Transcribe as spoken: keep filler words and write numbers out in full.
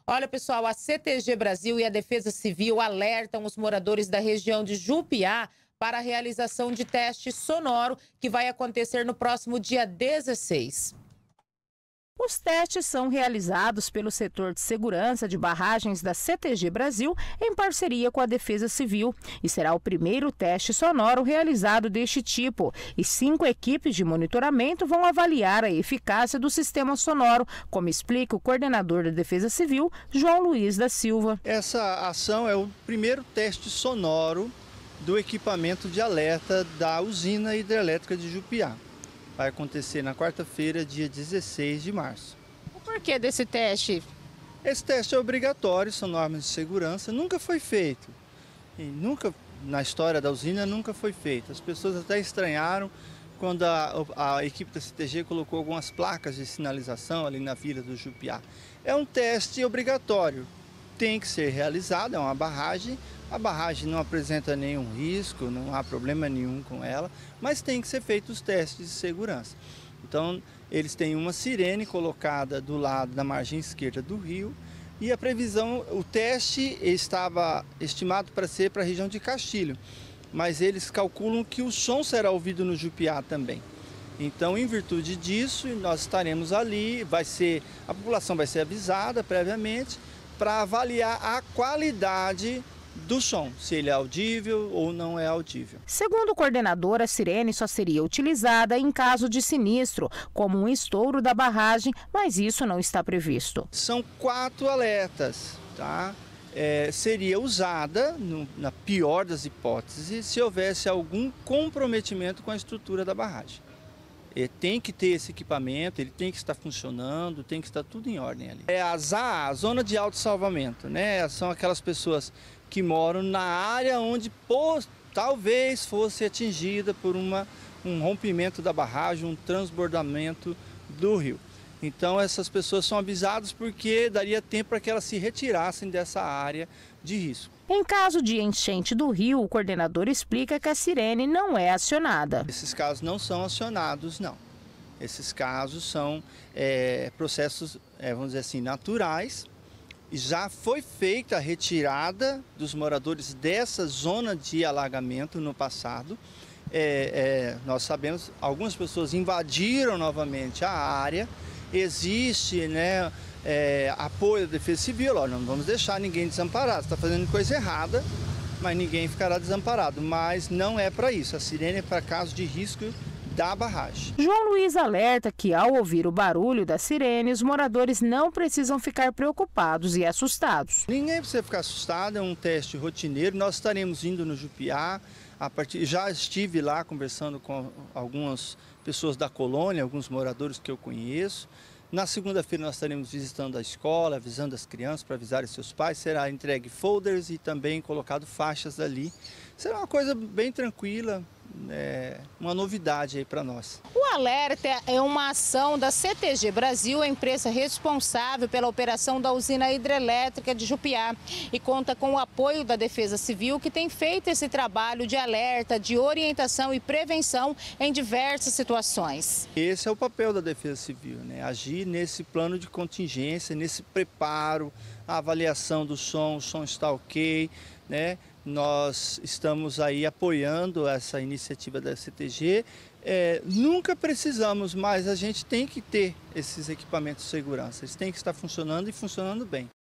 Olha, pessoal, a C T G Brasil e a Defesa Civil alertam os moradores da região de Jupiá para a realização de teste sonoro que vai acontecer no próximo dia dezesseis. Os testes são realizados pelo setor de segurança de barragens da C T G Brasil em parceria com a Defesa Civil e será o primeiro teste sonoro realizado deste tipo. E cinco equipes de monitoramento vão avaliar a eficácia do sistema sonoro, como explica o coordenador da Defesa Civil, João Luiz da Silva. Essa ação é o primeiro teste sonoro do equipamento de alerta da usina hidrelétrica de Jupiá. Vai acontecer na quarta-feira, dia dezesseis de março. O porquê desse teste? Esse teste é obrigatório, são normas de segurança, nunca foi feito. E nunca, na história da usina, nunca foi feito. As pessoas até estranharam quando a, a equipe da C T G colocou algumas placas de sinalização ali na vila do Jupiá. É um teste obrigatório, tem que ser realizado, é uma barragem. A barragem não apresenta nenhum risco, não há problema nenhum com ela, mas tem que ser feitos os testes de segurança. Então, eles têm uma sirene colocada do lado da margem esquerda do rio e a previsão, o teste estava estimado para ser para a região de Castilho, mas eles calculam que o som será ouvido no Jupiá também. Então, em virtude disso, nós estaremos ali, vai ser, a população vai ser avisada previamente para avaliar a qualidade do som, se ele é audível ou não é audível. Segundo o coordenador, a sirene só seria utilizada em caso de sinistro, como um estouro da barragem, mas isso não está previsto. São quatro alertas, tá? É, seria usada, no, na pior das hipóteses, se houvesse algum comprometimento com a estrutura da barragem. Ele tem que ter esse equipamento, ele tem que estar funcionando, tem que estar tudo em ordem ali. É a Z A A, a Zona de Autossalvamento, né? São aquelas pessoas que moram na área onde pô, talvez fosse atingida por uma, um rompimento da barragem, um transbordamento do rio. Então essas pessoas são avisadas porque daria tempo para que elas se retirassem dessa área de risco. Em caso de enchente do rio, o coordenador explica que a sirene não é acionada. Esses casos não são acionados, não. Esses casos são é, processos, é, vamos dizer assim, naturais. Já foi feita a retirada dos moradores dessa zona de alagamento no passado. É, é, nós sabemos, algumas pessoas invadiram novamente a área. Existe, né, é, apoio da Defesa Civil, ó, não vamos deixar ninguém desamparado. Está fazendo coisa errada, mas ninguém ficará desamparado. Mas não é para isso. A sirene é para caso de risco da barragem. João Luiz alerta que, ao ouvir o barulho da sirene, os moradores não precisam ficar preocupados e assustados. Ninguém precisa ficar assustado, é um teste rotineiro. Nós estaremos indo no Jupiá. A partir, já estive lá conversando com algumas pessoas da colônia, alguns moradores que eu conheço. Na segunda-feira nós estaremos visitando a escola, avisando as crianças para avisarem seus pais. Será entregue folders e também colocado faixas ali. Será uma coisa bem tranquila, é uma novidade aí para nós. O alerta é uma ação da C T G Brasil, a empresa responsável pela operação da usina hidrelétrica de Jupiá, e conta com o apoio da Defesa Civil, que tem feito esse trabalho de alerta, de orientação e prevenção em diversas situações. Esse é o papel da Defesa Civil, né? Agir nesse plano de contingência, nesse preparo, a avaliação do som, o som está ok, né? Nós estamos aí apoiando essa iniciativa da C T G. É, nunca precisamos, mas a gente tem que ter esses equipamentos de segurança. Eles têm que estar funcionando e funcionando bem.